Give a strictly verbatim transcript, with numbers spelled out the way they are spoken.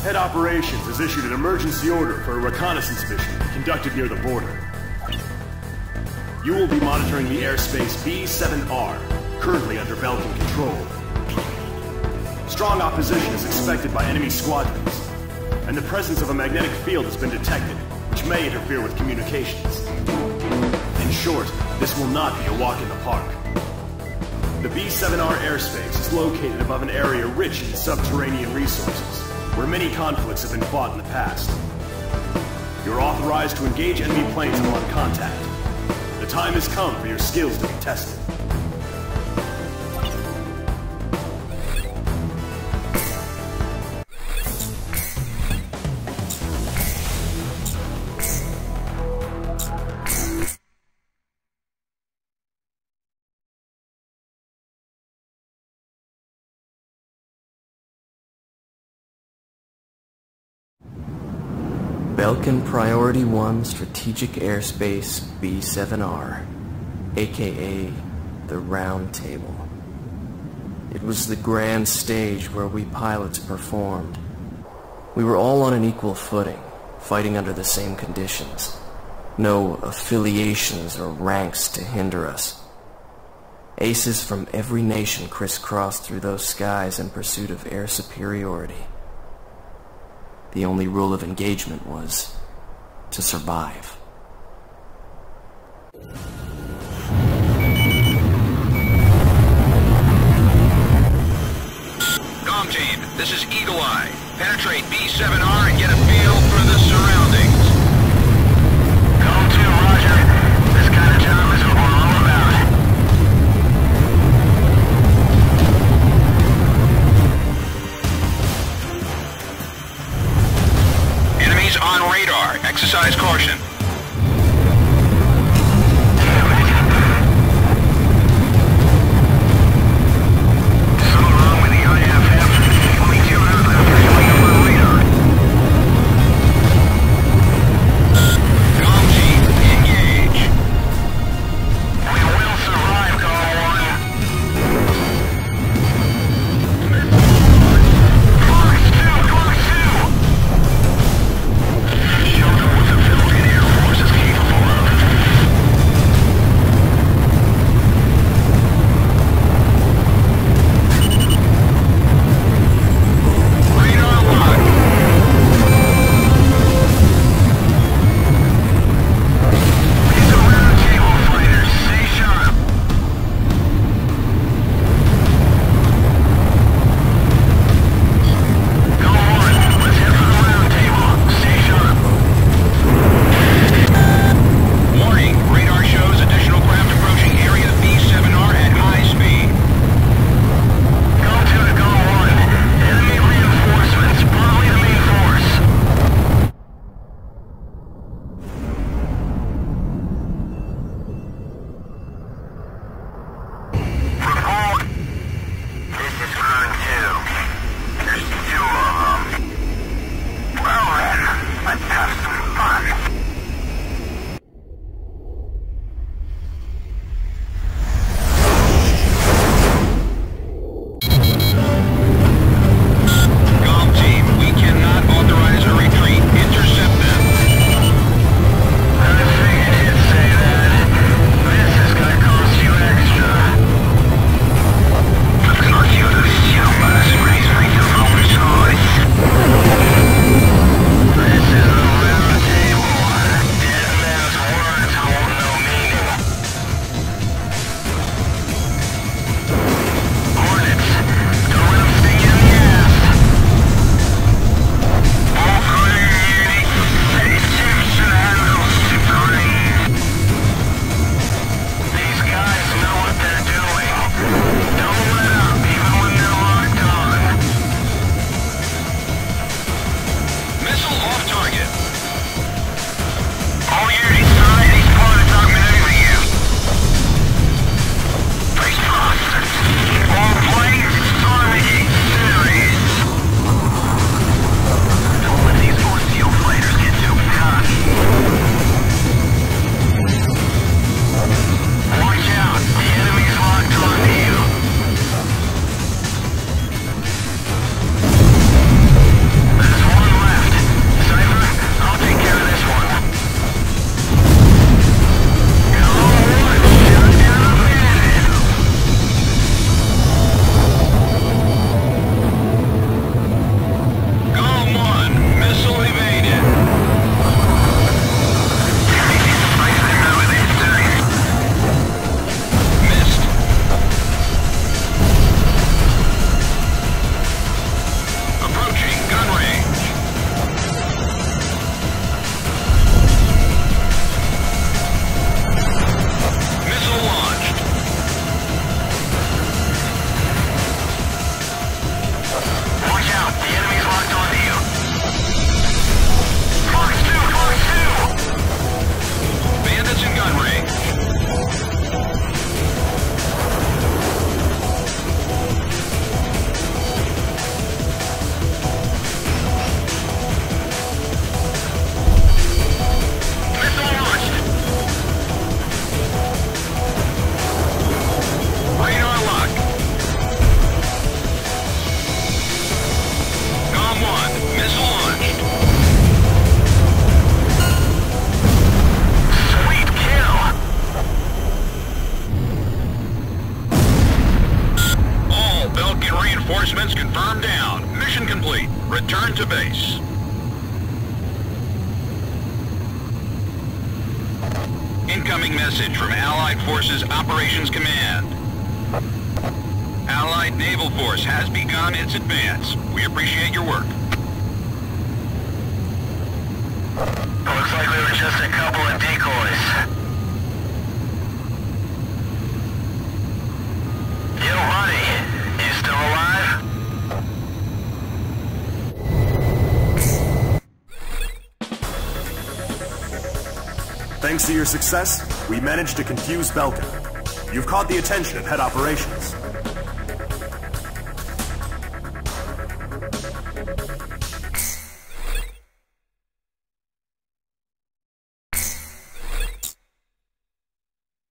Head Operations has issued an emergency order for a reconnaissance mission conducted near the border. You will be monitoring the airspace B seven R, currently under Belkin control. Strong opposition is expected by enemy squadrons, and the presence of a magnetic field has been detected, which may interfere with communications. In short, this will not be a walk in the park. The B seven R airspace is located above an area rich in subterranean resources, where many conflicts have been fought in the past. You're authorized to engage enemy planes upon contact. The time has come for your skills to be tested. Belkin Priority one Strategic Airspace B seven R, aka the Round Table. It was the grand stage where we pilots performed. We were all on an equal footing, fighting under the same conditions. No affiliations or ranks to hinder us. Aces from every nation crisscrossed through those skies in pursuit of air superiority. The only rule of engagement was to survive. Comm team, this is Eagle Eye. Penetrate B seven R and get a feel for the surroundings. Comm two, roger. This kind of job is what we're all about. Enemies on radar. Exercise caution. Something wrong with the I F F. Only two aircraft are showing up on radar. Comm team, engage. We will survive, Call one. Fox two, Fox two! Shelter was a filled-in area. base. Incoming message from Allied Forces Operations Command. Allied Naval Force has begun its advance. We appreciate your work. Looks like we were just a couple of decoys. Yo, buddy, you still alive? Thanks to your success, we managed to confuse Belkin. You've caught the attention of head operations.